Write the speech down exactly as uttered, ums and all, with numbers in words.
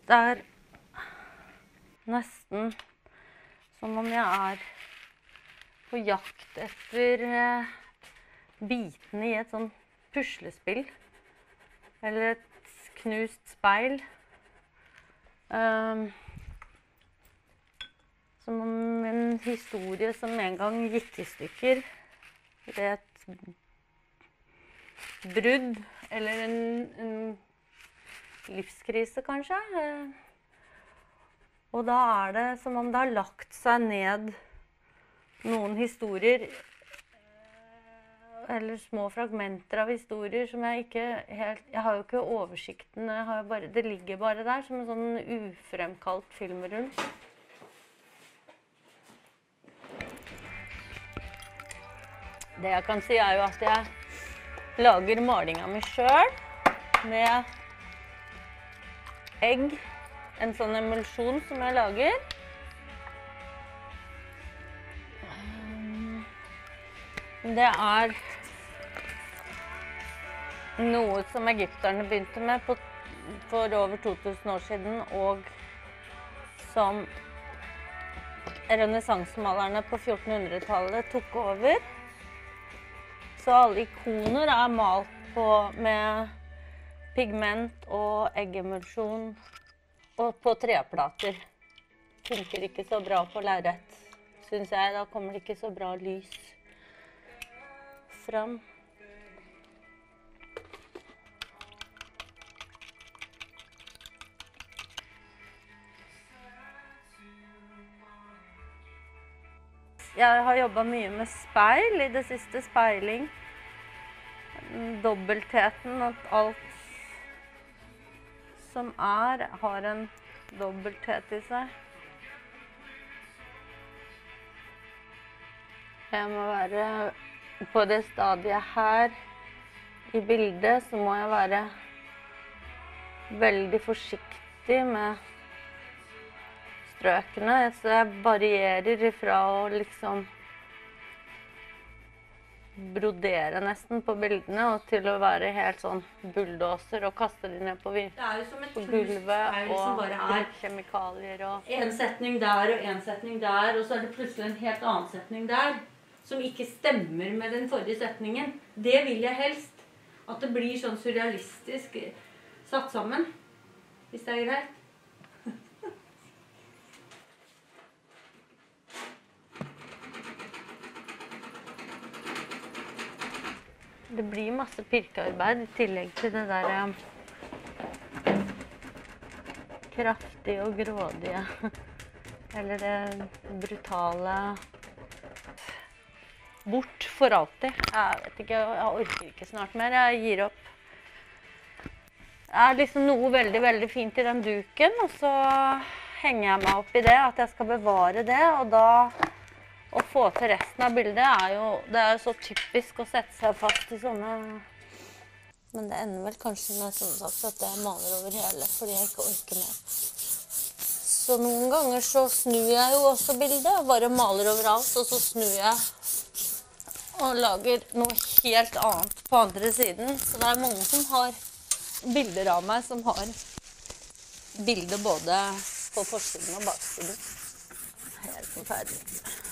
Det er nesten som om jeg er på jakt etter eh, bitene i et sånn puslespill. Eller et knust speil. Um, som om en historie som en gang gikk i stykker. Det er et brudd, eller en, en livskrise kanskje. Og da er det som om det har lagt seg ned noen historier, eller små fragmenter av historier som jeg ikke helt, jeg har jo ikke oversikten, jeg har jo bare, det ligger bare der som en sånn ufremkalt filmrull. Det jeg kan si er jo at jeg lager malinga mi selv med egg, en sånn emulsjon som jeg lager. Det er noe som egypterne begynte med på, for over to tusen år siden, og som renessansemalerne på fjortenhundretallet tok over. Så alle ikoner er malt på med pigment og eggemulsjon og på treplater. Funker ikke så bra på lerret, synes jeg. Da kommer det ikke så bra lys fram. Jeg har jobbet mye med speil i det siste, speiling. Dobbeltheten, at alt som er, har en dobbelthet i seg. Jeg må være på det stadiet her i bildet, så må jeg være veldig forsiktig med strøkene, så jeg varierer ifra å liksom brodere nesten på bildene, og til å være helt sånn bulldoser og kaste de ned på, på gulvet og kjemikalier og... En setning der og en setning der, og så er det plutselig en helt annen setning der, som ikke stemmer med den forrige setningen. Det vil jeg helst, at det blir sånn surrealistisk satt sammen, hvis det er greit. Det blir masse pirkearbeid i tillegg til det der eh, kraftige og grådige, eller det brutale. Bort for alltid. Jeg vet ikke, jeg orker ikke snart mer, jeg gir opp. Det er liksom noe veldig, veldig fint i den duken, og så henger jeg meg opp i det, at jeg skal bevare det, og da å få til resten av bildet er jo, det er jo så typisk å sette seg fast i sånne, men det ender vel kanskje med sånn sagt at jeg maler over hele, fordi jeg ikke orker mer. Så noen ganger så snur jeg jo også bildet, og bare maler overalt, og så snur jeg og lager noe helt annet på andre siden. Så det er mange som har bilder av meg som har bilder både på forsiden og baksiden. Helt forferdelig.